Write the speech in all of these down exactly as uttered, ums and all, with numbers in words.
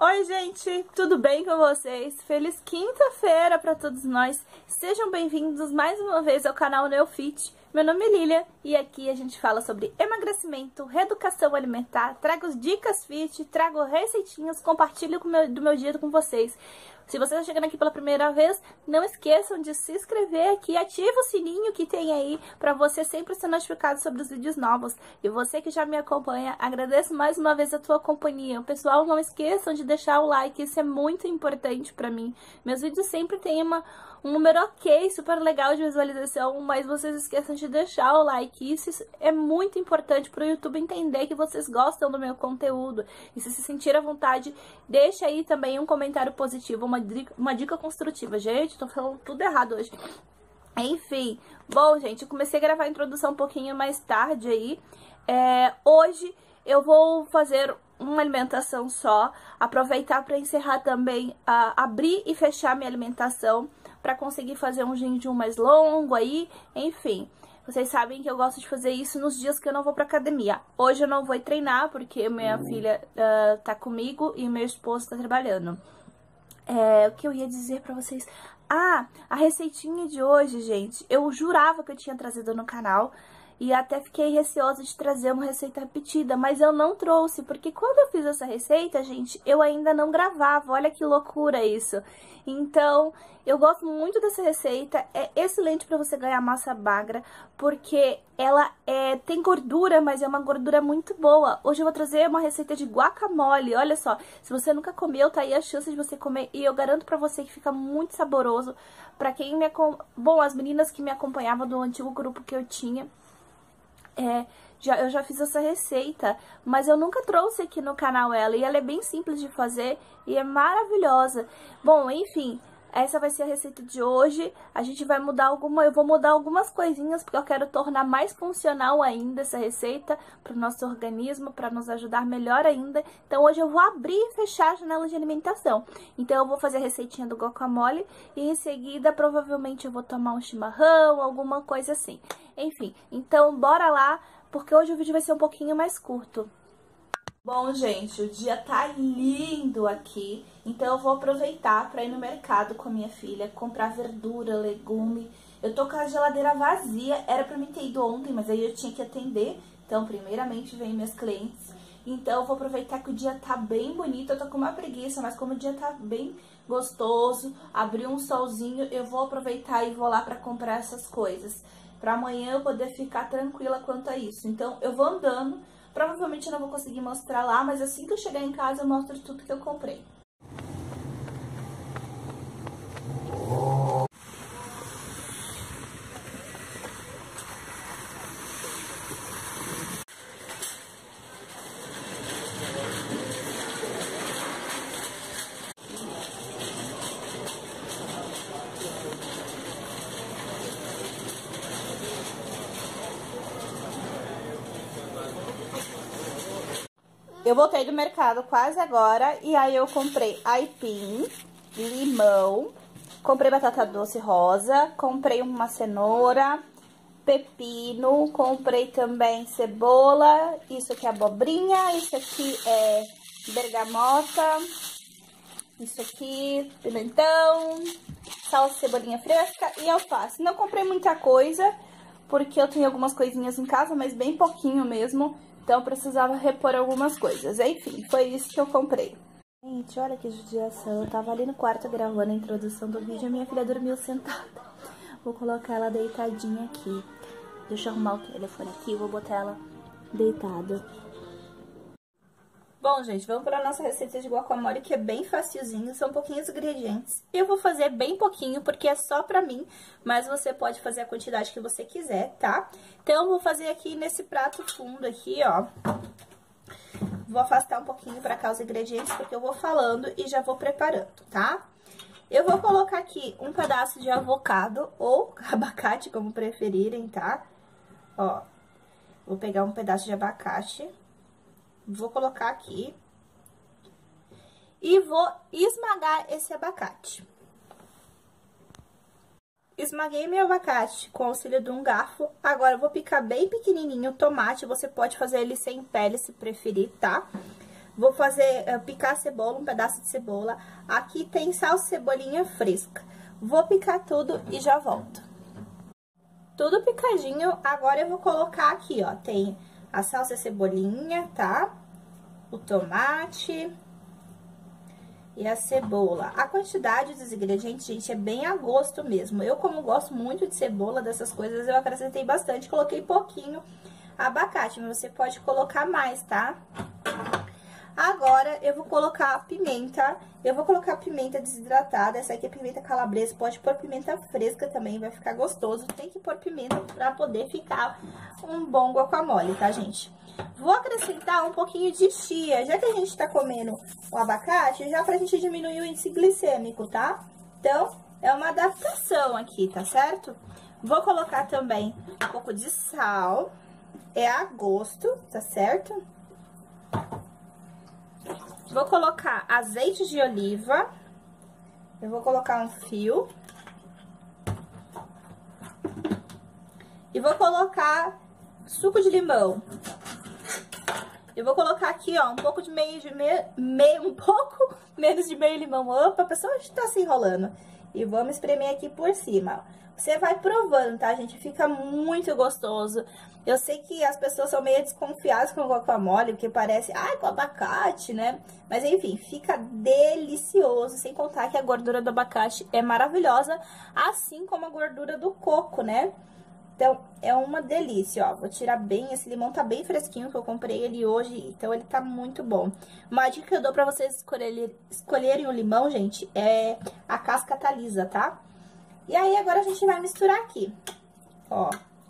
Oi, gente, tudo bem com vocês? Feliz quinta-feira para todos nós. Sejam bem-vindos mais uma vez ao canal Neofit. Meu nome é Lilian e aqui a gente fala sobre emagrecimento, reeducação alimentar, trago dicas fit, trago receitinhas, compartilho com meu, do meu dia com vocês. Se você está chegando aqui pela primeira vez, não esqueçam de se inscrever aqui e ativa o sininho que tem aí para você sempre ser notificado sobre os vídeos novos. E você que já me acompanha, agradeço mais uma vez a tua companhia. Pessoal, não esqueçam de deixar o like, isso é muito importante para mim. Meus vídeos sempre têm uma, um número ok, super legal de visualização, mas vocês esqueçam de deixar o like. Isso é muito importante para o YouTube entender que vocês gostam do meu conteúdo. E se se sentir à vontade, deixa aí também um comentário positivo, uma dica, uma dica construtiva. Gente, tô falando tudo errado hoje. Enfim, bom, gente, eu comecei a gravar a introdução um pouquinho mais tarde aí. É, hoje eu vou fazer uma alimentação só, aproveitar para encerrar também, uh, abrir e fechar minha alimentação, para conseguir fazer um jejum mais longo aí, enfim. Vocês sabem que eu gosto de fazer isso nos dias que eu não vou pra academia. Hoje eu não vou treinar, porque minha filha uh, tá comigo e meu esposo tá trabalhando. É, o que eu ia dizer pra vocês? Ah, a receitinha de hoje, gente, eu jurava que eu tinha trazido no canal. E até fiquei receosa de trazer uma receita repetida, mas eu não trouxe, porque quando eu fiz essa receita, gente, eu ainda não gravava, olha que loucura isso. Então, eu gosto muito dessa receita, é excelente para você ganhar massa magra, porque ela é, tem gordura, mas é uma gordura muito boa. Hoje eu vou trazer uma receita de guacamole, olha só, se você nunca comeu, tá aí a chance de você comer, e eu garanto pra você que fica muito saboroso. Pra quem me acompanha, bom, as meninas que me acompanhavam do antigo grupo que eu tinha, É, já, eu já fiz essa receita, mas eu nunca trouxe aqui no canal ela, e ela é bem simples de fazer e é maravilhosa. Bom, enfim, essa vai ser a receita de hoje. A gente vai mudar alguma, eu vou mudar algumas coisinhas, porque eu quero tornar mais funcional ainda essa receita para o nosso organismo, para nos ajudar melhor ainda. Então hoje eu vou abrir e fechar a janela de alimentação. Então eu vou fazer a receitinha do guacamole e em seguida provavelmente eu vou tomar um chimarrão, alguma coisa assim. Enfim, então bora lá, porque hoje o vídeo vai ser um pouquinho mais curto. Bom, gente, o dia tá lindo aqui, então eu vou aproveitar para ir no mercado com a minha filha, comprar verdura, legume. Eu tô com a geladeira vazia, era pra mim ter ido ontem, mas aí eu tinha que atender, então primeiramente vem meus clientes. Então eu vou aproveitar que o dia tá bem bonito, eu tô com uma preguiça, mas como o dia tá bem gostoso, abriu um solzinho, eu vou aproveitar e vou lá pra comprar essas coisas, pra amanhã eu poder ficar tranquila quanto a isso. Então eu vou andando. Provavelmente eu não vou conseguir mostrar lá, mas assim que eu chegar em casa eu mostro tudo que eu comprei. Eu voltei do mercado quase agora e aí eu comprei aipim, limão, comprei batata doce rosa, comprei uma cenoura, pepino, comprei também cebola, isso aqui é abobrinha, isso aqui é bergamota, isso aqui pimentão, salsa, cebolinha fresca e alface. Não comprei muita coisa porque eu tenho algumas coisinhas em casa, mas bem pouquinho mesmo. Então, eu precisava repor algumas coisas. Enfim, foi isso que eu comprei. Gente, olha que judiação. Eu tava ali no quarto gravando a introdução do vídeo e a minha filha dormiu sentada. Vou colocar ela deitadinha aqui. Deixa eu arrumar o telefone aqui e vou botar ela deitada. Bom, gente, vamos para a nossa receita de guacamole, que é bem facilzinho, são pouquinhos ingredientes. Eu vou fazer bem pouquinho, porque é só pra mim, mas você pode fazer a quantidade que você quiser, tá? Então, eu vou fazer aqui nesse prato fundo aqui, ó. Vou afastar um pouquinho pra cá os ingredientes, porque eu vou falando e já vou preparando, tá? Eu vou colocar aqui um pedaço de avocado, ou abacate, como preferirem, tá? Ó, vou pegar um pedaço de abacate. Vou colocar aqui e vou esmagar esse abacate. Esmaguei meu abacate com o auxílio de um garfo. Agora eu vou picar bem pequenininho o tomate, você pode fazer ele sem pele se preferir, tá? Vou fazer, uh, picar a cebola, um pedaço de cebola. Aqui tem salsa e cebolinha fresca. Vou picar tudo e já volto. Tudo picadinho, agora eu vou colocar aqui, ó, tem a salsa e cebolinha, tá? O tomate e a cebola. A quantidade dos ingredientes, gente, é bem a gosto mesmo. Eu, como gosto muito de cebola, dessas coisas, eu acrescentei bastante, coloquei pouquinho abacate, mas você pode colocar mais, tá? Agora, eu vou colocar a pimenta, eu vou colocar a pimenta desidratada, essa aqui é pimenta calabresa, pode pôr pimenta fresca também, vai ficar gostoso. Tem que pôr pimenta pra poder ficar um bom guacamole, tá, gente? Vou acrescentar um pouquinho de chia, já que a gente tá comendo o abacate, já pra gente diminuir o índice glicêmico, tá? Então, é uma adaptação aqui, tá certo? Vou colocar também um pouco de sal, é a gosto, tá certo? Vou colocar azeite de oliva, eu vou colocar um fio. E vou colocar suco de limão. Eu vou colocar aqui, ó, um pouco de meio de meio, meio um pouco menos de meio limão. Opa, a pessoa está se enrolando. E vamos espremer aqui por cima. Você vai provando, tá, gente? Fica muito gostoso. Eu sei que as pessoas são meio desconfiadas com o guacamole, porque parece, ai, com abacate, né? Mas enfim, fica delicioso, sem contar que a gordura do abacate é maravilhosa, assim como a gordura do coco, né? Então, é uma delícia, ó. Vou tirar bem, esse limão tá bem fresquinho, que eu comprei ele hoje, então ele tá muito bom. Uma dica que eu dou pra vocês escolher, escolherem o limão, gente, é a casca tá lisa, tá? E aí, agora a gente vai misturar aqui, ó.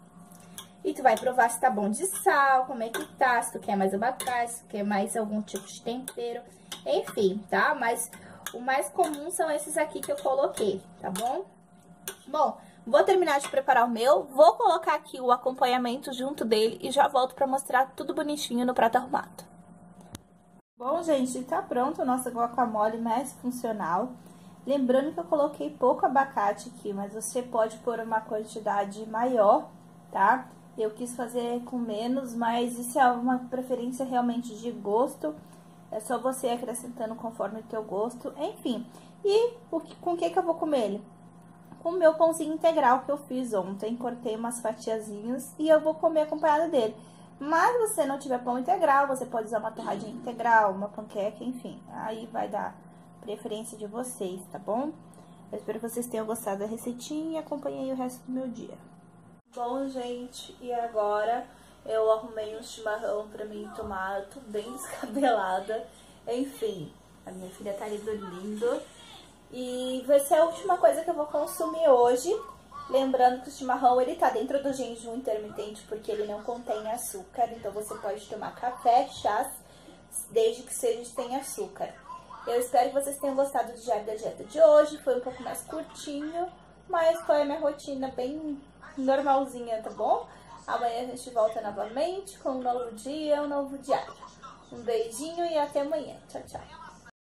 E tu vai provar se tá bom de sal, como é que tá, se tu quer mais abacate, se tu quer mais algum tipo de tempero, enfim, tá? Mas o mais comum são esses aqui que eu coloquei, tá bom? Bom, vou terminar de preparar o meu, vou colocar aqui o acompanhamento junto dele e já volto pra mostrar tudo bonitinho no prato arrumado. Bom, gente, tá pronto o nosso guacamole mais funcional. Lembrando que eu coloquei pouco abacate aqui, mas você pode pôr uma quantidade maior, tá? Eu quis fazer com menos, mas isso é uma preferência realmente de gosto. É só você ir acrescentando conforme o teu gosto, enfim. E o que, com o que que eu vou comer ele? Com o meu pãozinho integral que eu fiz ontem, cortei umas fatiazinhas e eu vou comer acompanhado dele. Mas se você não tiver pão integral, você pode usar uma torradinha integral, uma panqueca, enfim. Aí vai dar preferência de vocês, tá bom? Eu espero que vocês tenham gostado da receitinha e acompanhem o resto do meu dia. Bom, gente, e agora eu arrumei um chimarrão pra mim tomar, eu tô bem descabelada. Enfim, a minha filha tá ali dormindo. E vai ser a última coisa que eu vou consumir hoje. Lembrando que o chimarrão, ele tá dentro do jejum intermitente porque ele não contém açúcar. Então, você pode tomar café, chás, desde que seja sem açúcar. Eu espero que vocês tenham gostado do diário da dieta de hoje. Foi um pouco mais curtinho, mas foi a minha rotina bem normalzinha, tá bom? Amanhã a gente volta novamente com um novo dia, um novo diário. Um beijinho e até amanhã. Tchau, tchau.